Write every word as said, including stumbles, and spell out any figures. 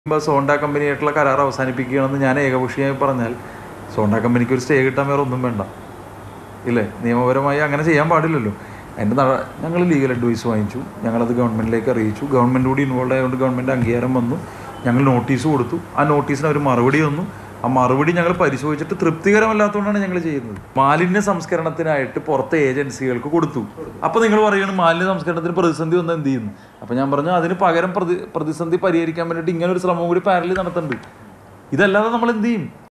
ഇപ്പോൾ സോണ്ട കമ്പനിയായിട്ടുള്ള കരാർ അവസാനിപ്പിക്കുകയാണെന്ന് ഞാൻ ഏകപക്ഷീയമായി പറഞ്ഞാൽ സോണ്ട കമ്പനിക്ക് ഒരു സ്റ്റേ കിട്ടാൻ വേറെ ഒന്നും വേണ്ട, ഇല്ലേ? നിയമപരമായി അങ്ങനെ ചെയ്യാൻ പാടില്ലല്ലോ. അതിൻ്റെ നട ഞങ്ങൾ ലീഗൽ അഡ്വൈസ് വാങ്ങിച്ചു, ഞങ്ങളത് ഗവൺമെൻറ്റിലേക്ക് അറിയിച്ചു. ഗവൺമെൻറ് കൂടി ഇൻവോൾവ് ആയതുകൊണ്ട് ഗവൺമെൻറ് അംഗീകാരം വന്നു. ഞങ്ങൾ നോട്ടീസ് കൊടുത്തു. ആ നോട്ടീസിന് ഒരു മറുപടി വന്നു. ആ മറുപടി ഞങ്ങൾ പരിശോധിച്ചിട്ട് തൃപ്തികരമല്ലാത്തതുകൊണ്ടാണ് ഞങ്ങൾ ചെയ്യുന്നത്. മാലിന്യ സംസ്കരണത്തിനായിട്ട് പുറത്തെ ഏജൻസികൾക്ക് കൊടുത്തു. അപ്പോൾ നിങ്ങൾ പറയുകയാണ് മാലിന്യ സംസ്കരണത്തിന് പ്രതിസന്ധി വന്ന് എന്ത് ചെയ്യുന്നു? അപ്പോൾ ഞാൻ പറഞ്ഞു അതിന് പകരം പ്രതി പ്രതിസന്ധി പരിഹരിക്കാൻ വേണ്ടിയിട്ട് ഇങ്ങനെ ഒരു ശ്രമം കൂടി പാരലി നടത്തുന്നുണ്ട്. ഇതല്ലാതെ നമ്മൾ എന്ത് ചെയ്യും?